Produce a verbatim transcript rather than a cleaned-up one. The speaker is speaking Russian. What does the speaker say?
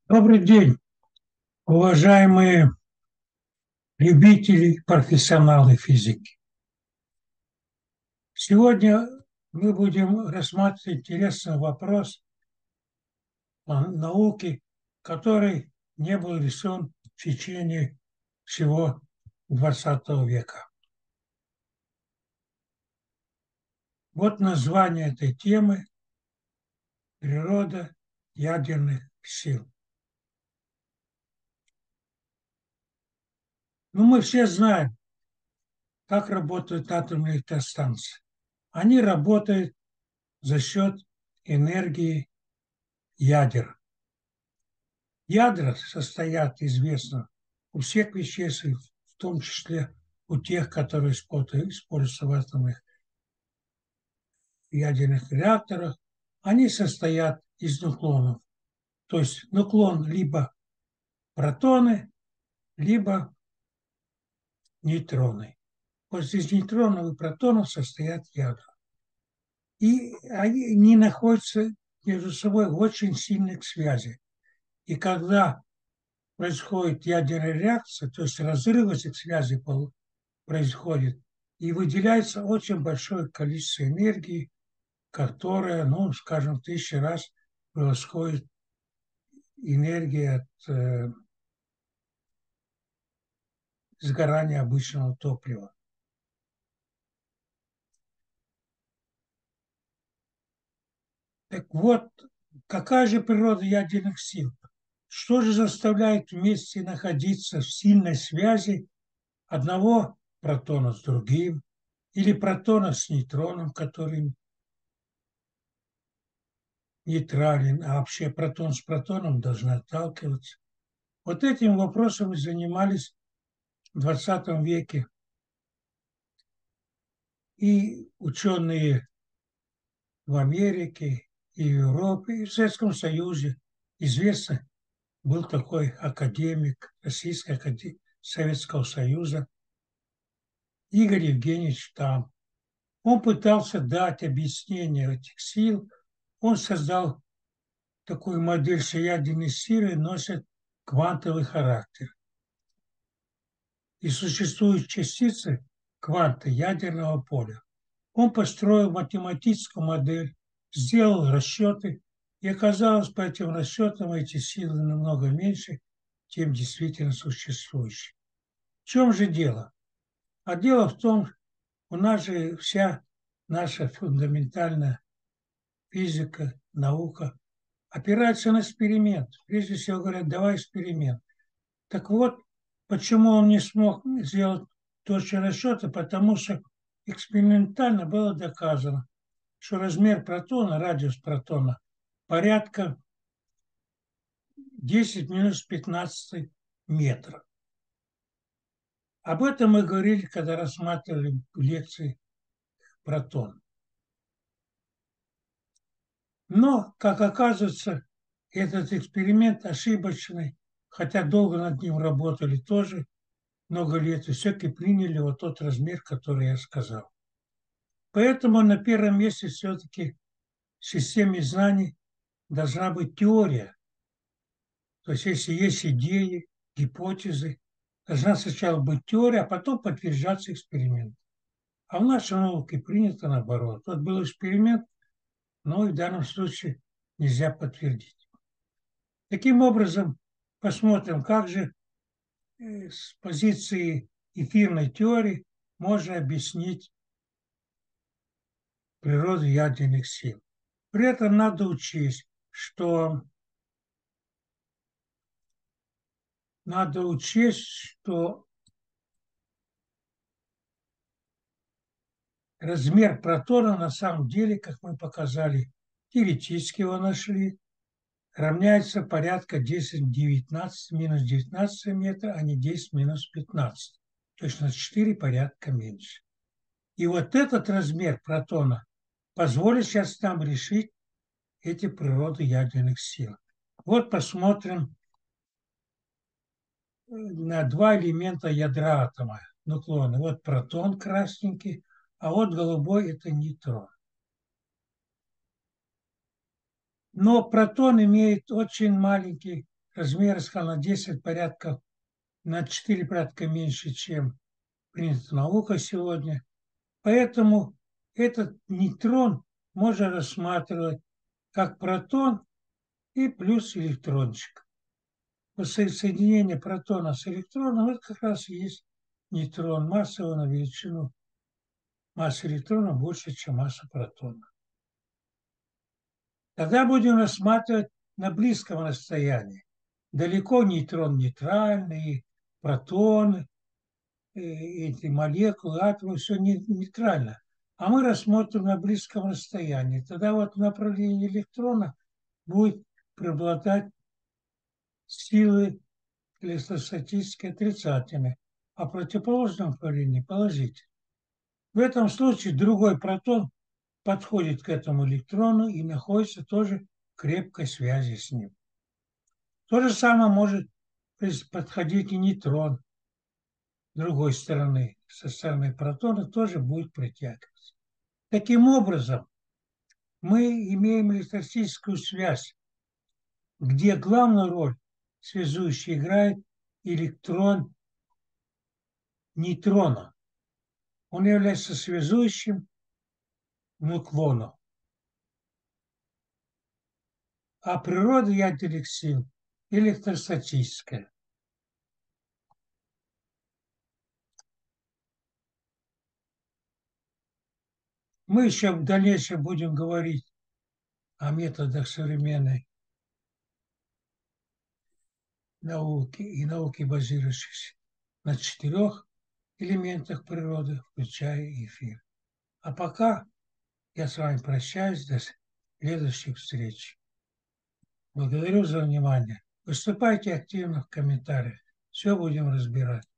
Добрый день, уважаемые любители, и профессионалы физики. Сегодня мы будем рассматривать интересный вопрос о науке, который не был решен в течение всего двадцатого века. Вот название этой темы «Природа ядерных сил». Ну, мы все знаем, как работают атомные электростанции. Они работают за счет энергии ядер. Ядра состоят, известно, у всех веществ, в том числе у тех, которые используются в атомных ядерных реакторах, они состоят из нуклонов. То есть нуклон либо протоны, либо нейтроны. Вот из нейтронов и протонов состоят ядра. И они не находятся между собой в очень сильных связях. И когда происходит ядерная реакция, то есть разрыв этих связей происходит, и выделяется очень большое количество энергии, которая, ну, скажем, в тысячи раз превосходит энергия от э, сгорания обычного топлива. Так вот, какая же природа ядерных сил? Что же заставляет вместе находиться в сильной связи одного протона с другим, или протона с нейтроном, который нейтрален, а вообще протон с протоном должны отталкиваться? Вот этим вопросом и занимались в двадцатом веке и ученые в Америке, и в Европе, и в Советском Союзе. Известно, был такой академик Российской академии Советского Союза Игорь Евгеньевич Там. Он пытался дать объяснение этих сил. Он создал такую модель, что ядерные силы носят квантовый характер. И существуют частицы кванта ядерного поля. Он построил математическую модель, сделал расчеты, и оказалось по этим расчетам эти силы намного меньше, чем действительно существующие. В чем же дело? А дело в том, у нас же вся наша фундаментальная физика, наука опирается на эксперимент. Прежде всего говорят, давай эксперимент. Так вот, почему он не смог сделать точные расчеты? Потому что экспериментально было доказано, что размер протона, радиус протона, порядка десять минус пятнадцать метров. Об этом мы говорили, когда рассматривали лекции протон. Но, как оказывается, этот эксперимент ошибочный, хотя долго над ним работали тоже, много лет, и все-таки приняли вот тот размер, который я сказал. Поэтому на первом месте все-таки в системе знаний должна быть теория. То есть если есть идеи, гипотезы, должна сначала быть теория, а потом подтверждаться эксперимент. А в нашей науке принято наоборот. Вот был эксперимент, но и в данном случае нельзя подтвердить. Таким образом, посмотрим, как же с позиции эфирной теории можно объяснить природу ядерных сил. При этом надо учесть, что надо учесть, что размер протона на самом деле, как мы показали, теоретически его нашли, равняется порядка десять девятнадцать минус девятнадцать метра, а не десять минус пятнадцать. То есть на четыре порядка меньше. И вот этот размер протона позволит сейчас нам решить эти природы ядерных сил. Вот посмотрим на два элемента ядра атома, нуклоны. Вот протон красненький, а вот голубой – это нейтрон. Но протон имеет очень маленький размер сказал, на десять порядков, на четыре порядка меньше, чем принято наука сегодня. Поэтому этот нейтрон можно рассматривать как протон и плюс электрончик. Соединение протона с электроном – это как раз и есть нейтрон. Масса его на величину. Масса электрона больше, чем масса протона. Тогда будем рассматривать на близком расстоянии. Далеко нейтрон нейтральный, протоны, эти молекулы, атомы, все нейтрально. А мы рассмотрим на близком расстоянии. Тогда вот направление электрона будет преобладать силы электростатически отрицательной, а в противоположном направлении положительной. В этом случае другой протон подходит к этому электрону и находится тоже в крепкой связи с ним. То же самое может подходить и нейтрон с другой стороны, со стороны протона тоже будет притягиваться. Таким образом, мы имеем электростатическую связь, где главную роль связующей играет электрон нейтрона. Он является связующим нуклоном. А природа ядерных сил электростатическая. Мы еще в дальнейшем будем говорить о методах современной науки и науки, базирующихся на четырех элементах природы, включая эфир. А пока я с вами прощаюсь до следующих встреч. Благодарю за внимание. Выступайте активно в комментариях. Все будем разбирать.